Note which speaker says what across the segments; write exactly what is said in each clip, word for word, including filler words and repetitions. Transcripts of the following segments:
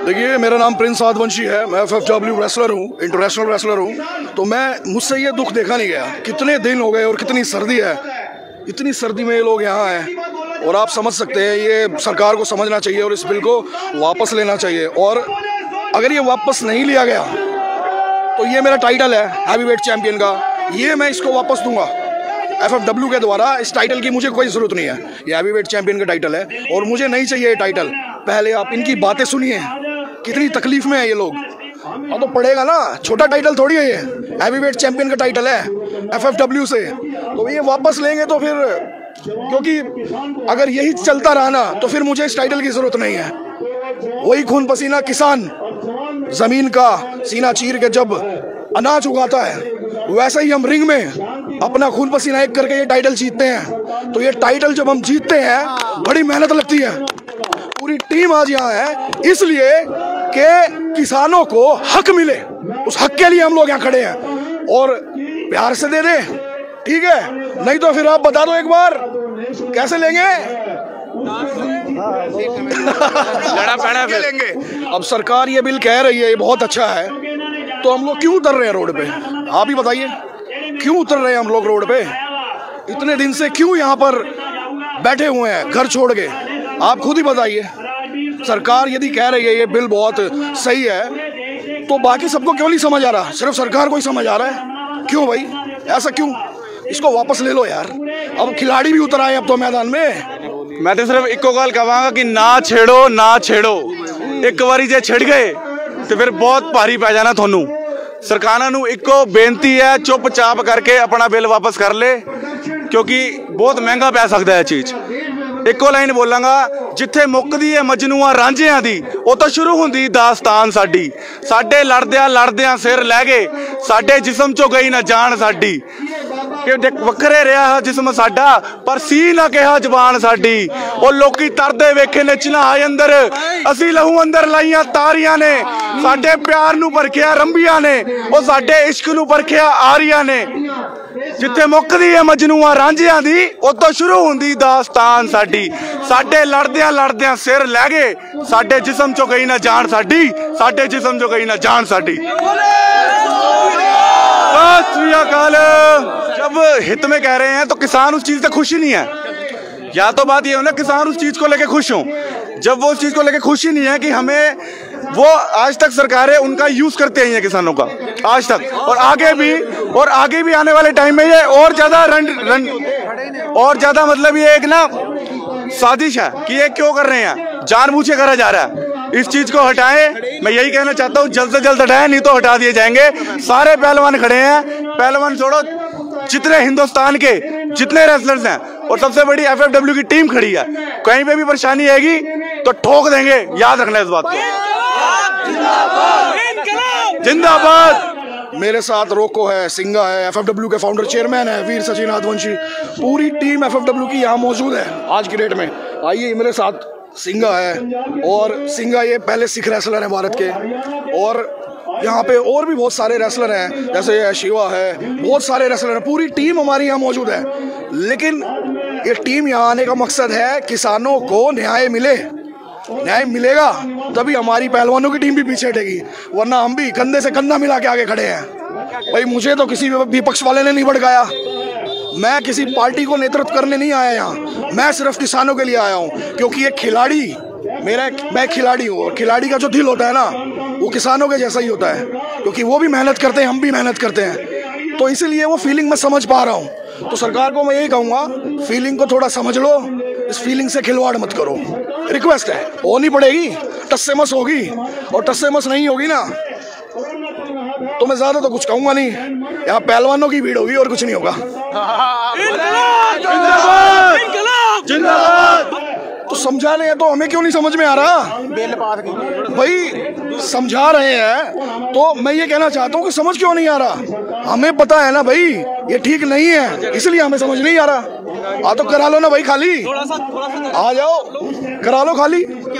Speaker 1: देखिए, मेरा नाम प्रिंस आदवंशी है। मैं एफ एफ डब्ल्यू रेसलर हूँ, इंटरनेशनल रेसलर हूँ। तो मैं मुझसे ये दुख देखा नहीं गया। कितने दिन हो गए और कितनी सर्दी है, इतनी सर्दी में ये लोग यहाँ हैं। और आप समझ सकते हैं, ये सरकार को समझना चाहिए और इस बिल को वापस लेना चाहिए। और अगर ये वापस नहीं लिया गया तो ये मेरा टाइटल है हैवीवेट चैंपियन का, ये मैं इसको वापस दूंगा एफ एफ डब्ल्यू के द्वारा। इस टाइटल की मुझे कोई ज़रूरत नहीं है, ये हैवीवेट चैंपियन का टाइटल है और मुझे नहीं चाहिए ये टाइटल। पहले आप इनकी बातें सुनिए, कितनी तकलीफ में है ये लोग। अब तो पड़ेगा ना, छोटा टाइटल थोड़ी है ये, हैवीवेट चैंपियन का टाइटल है एफ एफ डब्ल्यू से। तो ये वापस लेंगे तो फिर, क्योंकि अगर यही चलता रहा ना तो फिर मुझे इस टाइटल की ज़रूरत नहीं है। वही खून पसीना किसान ज़मीन का सीना चीर के जब अनाज उगाता है, वैसा ही हम रिंग में अपना खून पसीना एक करके ये टाइटल जीतते हैं। तो ये टाइटल जब हम जीतते हैं, बड़ी मेहनत लगती है। पूरी टीम आज यहाँ है इसलिए कि किसानों को हक मिले, उस हक के लिए हम लोग यहाँ खड़े हैं। और प्यार से दे दे, ठीक है, नहीं तो फिर आप बता दो एक बार कैसे लेंगे। लड़ा पैड़ा लेंगे। अब सरकार ये बिल कह रही है, ये बहुत अच्छा है, तो हम लोग क्यों उतर रहे हैं रोड पे? आप ही बताइए, क्यों उतर रहे हैं हम लोग रोड पे? इतने दिन से क्यों यहाँ पर बैठे हुए हैं घर छोड़ के? आप खुद ही बताइए। सरकार यदि कह रही है ये बिल बहुत सही है, तो बाकी सबको क्यों नहीं समझ आ रहा? सिर्फ सरकार को ही समझ आ रहा है। क्यों भाई, ऐसा क्यों? इसको वापस ले लो यार। अब खिलाड़ी भी उतर आए अब तो मैदान में।
Speaker 2: मैं तो सिर्फ इको गल कहांगा कि ना छेड़ो ना छेड़ो। एक बारी जे छिड़ गए तो फिर बहुत भारी पै जाना थानू। सरकारां नू इको बेनती है, चुपचाप करके अपना बिल वापस कर ले, क्योंकि बहुत महंगा पै सकता है चीज़। इको लाइन बोलांगा, जिथे मुक्कदी है मजनूआ रांझियां दी, उतो शुरू हुंदी दास्तान साडी। साडे लड़दियां लड़दियां सिर लै गए, साडे जिस्म चो गई ना जान साडी। कि वखरे रहा जिस्म साडा, पर सी ना कहा जबान साडी। और लोकी तरदे वेखे ने चिन्हाए अंदर, असी लहू अंदर लाइया तारियां ने। साडे प्यार नू परखिया रंबिया ने, और साडे इश्क नू परखिया आरिया ने। जिथे मुक्कदी है मजनूआ रांझियां दी, उतो शुरू हुंदी दास्तान साडी। साडे लड़दियां लड़दियां सिर लै गए, साडे जिस्म चो गई ना जान साडी। साडे जिस्म चो गई ना जान साडी। जब हित में कह रहे हैं तो किसान उस चीज से खुश ही नहीं है। या तो बात ये हो ना, किसान उस चीज को लेके खुश हो। जब वो उस चीज को लेके खुश ही नहीं है कि हमें, वो आज तक सरकारें उनका यूज करते हैं किसानों का आज तक, और आगे भी और आगे भी आने वाले टाइम में ये और ज्यादा रन रन और ज्यादा मतलब ये एक ना साजिश है कि ये क्यों कर रहे हैं, जानबूझ करा जा रहा है। इस चीज को हटाएं। मैं यही कहना चाहता हूँ, जल्द से जल्द हटाएं, नहीं तो हटा दिए जाएंगे। सारे पहलवान खड़े हैं, पहलवान छोड़ो, जितने हिंदुस्तान के जितने रेसलर्स हैं, और सबसे बड़ी एफ एफ डब्ल्यू की टीम खड़ी है। कहीं पे भी परेशानी आएगी तो ठोक देंगे, याद रखना इस बात को। जिंदाबाद।
Speaker 1: मेरे साथ रोको है, सिंगा है, एफ एफ डब्ल्यू के फाउंडर चेयरमैन है वीर सचिन आदवंशी। पूरी टीम एफ एफ डब्ल्यू की यहाँ मौजूद है आज की डेट में। आइए, मेरे साथ सिंगा है, और सिंगा ये पहले सिख रेसलर हैं भारत के। और यहाँ पे और भी बहुत सारे रेसलर हैं, जैसे शिवा है, बहुत सारे रेसलर हैं। पूरी टीम हमारी यहाँ मौजूद है। लेकिन ये टीम यहाँ आने का मकसद है किसानों को न्याय मिले। न्याय मिलेगा तभी हमारी पहलवानों की टीम भी पीछे हटेगी, वरना हम भी कंधे से कंधा मिला के आगे खड़े हैं। भाई, मुझे तो किसी विपक्ष वाले ने नहीं भड़काया। मैं किसी पार्टी को नेतृत्व करने नहीं आया यहाँ, मैं सिर्फ किसानों के लिए आया हूँ। क्योंकि ये खिलाड़ी, मेरा मैं खिलाड़ी हूँ, और खिलाड़ी का जो दिल होता है ना, वो किसानों के जैसा ही होता है। क्योंकि वो भी मेहनत करते हैं, हम भी मेहनत करते हैं, तो इसीलिए वो फीलिंग मैं समझ पा रहा हूँ। तो सरकार को मैं यही कहूँगा, फीलिंग को थोड़ा समझ लो, इस फीलिंग से खिलवाड़ मत करो। रिक्वेस्ट है, होनी पड़ेगी, टस से मस होगी, और टस से मस नहीं होगी ना तो मैं ज्यादा तो कुछ कहूंगा नहीं। यहाँ पहलवानों की भीड़ होगी और कुछ नहीं होगा। तो समझा रहे हैं तो हमें क्यों नहीं समझ में आ रहा? भाई, समझा रहे हैं तो मैं ये कहना चाहता हूँ कि समझ क्यों नहीं आ रहा? हमें पता है ना भाई ये ठीक नहीं है, इसलिए हमें समझ नहीं आ रहा। आ तो करा लो ना भाई, खाली आ जाओ, करा लो खाली।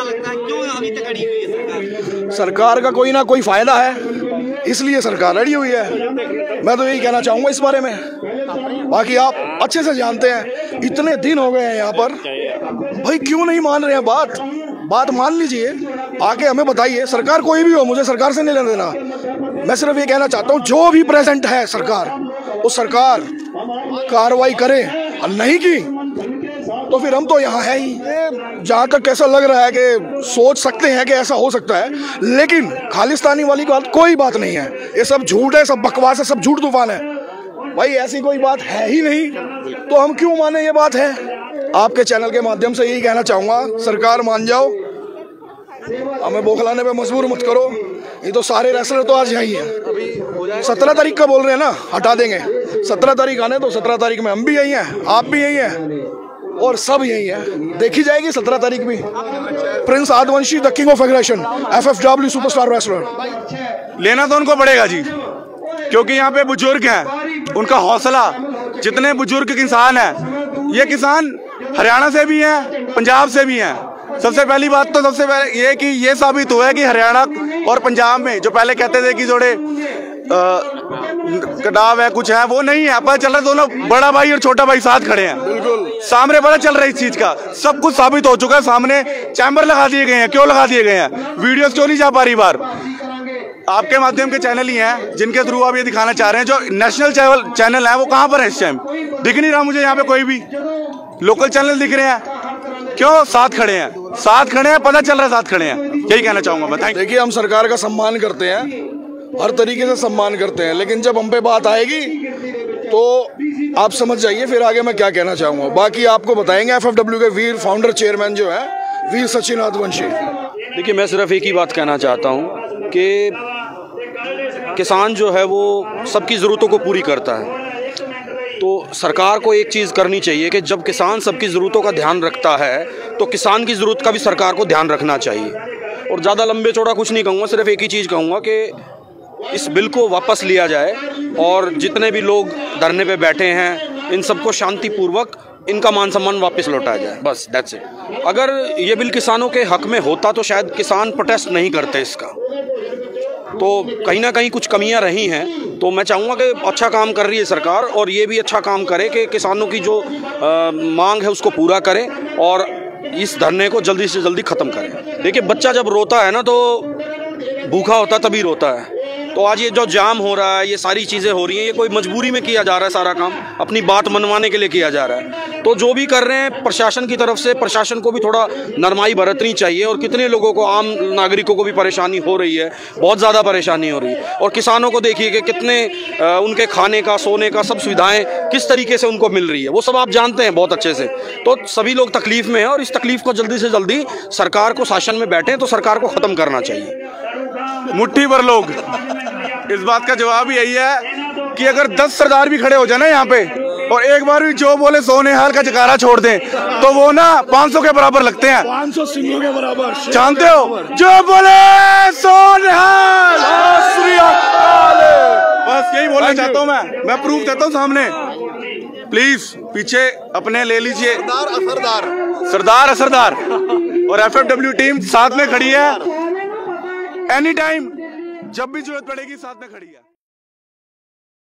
Speaker 1: सरकार का कोई ना कोई फायदा है, इसलिए सरकार अड़ी हुई है। मैं तो यही कहना चाहूंगा इस बारे में। बाकी आप अच्छे से जानते हैं, इतने दिन हो गए हैं यहाँ पर, भाई क्यों नहीं मान रहे हैं बात? बात मान लीजिए। आके हमें बताइए, सरकार कोई भी हो, मुझे सरकार से नहीं लेना देना। मैं सिर्फ ये कहना चाहता हूँ जो भी प्रेजेंट है सरकार, वो सरकार कार्रवाई करे, और नहीं की तो फिर हम तो यहाँ है ही। जहाँ तक कैसा लग रहा है कि सोच सकते हैं कि ऐसा हो सकता है, लेकिन खालिस्तानी वाली बात कोई बात नहीं है, ये सब झूठ है, सब बकवास है, सब झूठ तूफान है। भाई ऐसी कोई बात है ही नहीं, तो हम क्यों माने ये बात है। आपके चैनल के माध्यम से यही कहना चाहूँगा, सरकार मान जाओ, हमें बौखलाने पे मजबूर मत करो। ये तो सारे रेसलर तो आज यही है। सत्रह तारीख का बोल रहे हैं ना, हटा देंगे। सत्रह तारीख आने तो सत्रह तारीख में हम भी यही हैं, आप भी यही हैं, और सब यही है। देखी जाएगी सत्रह तारीख भी। Prince Adivanshi, the king of aggression, F F W superstar wrestler.
Speaker 2: लेना तो उनको पड़ेगा जी, क्योंकि यहाँ पे बुजुर्ग हैं, उनका हौसला, जितने बुजुर्ग किसान हैं, ये किसान हरियाणा से भी हैं, पंजाब से भी हैं। सबसे पहली बात तो सबसे पहले ये कि ये साबित हुआ है कि हरियाणा और पंजाब में जो पहले कहते थे कि जोड़े कटाव है, कुछ है, वो नहीं है। पता चल रहा है दोनों बड़ा भाई और छोटा भाई साथ खड़े हैं, बिल्कुल सामने पता चल रहा है इस चीज का। सब कुछ साबित हो चुका है, सामने चैम्बर लगा दिए गए हैं। क्यों लगा दिए गए हैं? वीडियोस क्यों नहीं जा पा रही बार? आपके माध्यम के चैनल ही हैं जिनके थ्रू आप ये दिखाना चाह रहे हैं। जो नेशनल चैनल है वो कहाँ पर है इस टाइम? दिख नहीं रहा मुझे यहाँ पे कोई भी। लोकल चैनल दिख रहे हैं, क्यों? साथ खड़े हैं, साथ खड़े हैं, पता चल रहा है साथ खड़े हैं। यही कहना चाहूंगा। बताइए।
Speaker 1: देखिए, हम सरकार का सम्मान करते हैं, हर तरीके से सम्मान करते हैं, लेकिन जब हम पे बात आएगी तो आप समझ जाइए फिर आगे मैं क्या कहना चाहूंगा। बाकी आपको बताएंगे एफ एफ डब्ल्यू के वीर फाउंडर चेयरमैन जो है वीर सचिन आदिवंशी।
Speaker 3: देखिए, मैं सिर्फ एक ही बात कहना चाहता हूँ कि किसान जो है वो सबकी ज़रूरतों को पूरी करता है। तो सरकार को एक चीज़ करनी चाहिए कि जब किसान सबकी ज़रूरतों का ध्यान रखता है तो किसान की ज़रूरत का भी सरकार को ध्यान रखना चाहिए। और ज़्यादा लंबे चौड़ा कुछ नहीं कहूँगा, सिर्फ एक ही चीज़ कहूँगा कि इस बिल को वापस लिया जाए और जितने भी लोग धरने पे बैठे हैं इन सबको शांतिपूर्वक इनका मान सम्मान वापस लौटाया जाए। बस दैट्स इट। अगर ये बिल किसानों के हक में होता तो शायद किसान प्रोटेस्ट नहीं करते इसका। तो कहीं ना कहीं कुछ कमियां रही हैं, तो मैं चाहूँगा कि अच्छा काम कर रही है सरकार और ये भी अच्छा काम करे कि किसानों की जो आ, मांग है उसको पूरा करें और इस धरने को जल्दी से जल्दी ख़त्म करें। देखिए, बच्चा जब रोता है ना तो भूखा होता तभी रोता है। तो आज ये जो जाम हो रहा है, ये सारी चीज़ें हो रही हैं, ये कोई मजबूरी में किया जा रहा है, सारा काम अपनी बात मनवाने के लिए किया जा रहा है। तो जो भी कर रहे हैं प्रशासन की तरफ से, प्रशासन को भी थोड़ा नरमाई बरतनी चाहिए। और कितने लोगों को, आम नागरिकों को भी परेशानी हो रही है, बहुत ज़्यादा परेशानी हो रही है। और किसानों को देखिए कि कितने आ, उनके खाने का, सोने का, सब सुविधाएँ किस तरीके से उनको मिल रही है, वो सब आप जानते हैं बहुत अच्छे से। तो सभी लोग तकलीफ़ में हैं और इस तकलीफ़ को जल्दी से जल्दी सरकार को, शासन में बैठें तो सरकार को ख़त्म करना चाहिए।
Speaker 2: मुट्ठी भर लोग, इस बात का जवाब यही है कि अगर दस सरदार भी खड़े हो जाए ना यहाँ पे और एक बार भी जो बोले सोनेहाल का जकारा छोड़ दें तो वो ना पाँच सौ के बराबर लगते हैं,
Speaker 1: पाँच सौ सिंहों के बराबर।
Speaker 2: जानते हो, जो बोले सोनेहाल, बस यही बोलना चाहता हूँ मैं मैं प्रूफ देता हूँ सामने। प्लीज पीछे अपने ले लीजिए,
Speaker 1: सरदार
Speaker 2: सरदार असरदार और एफ एफ डब्ल्यू टीम साथ में खड़ी है। एनी टाइम जब भी जरूरत पड़ेगी साथ में खड़ी है।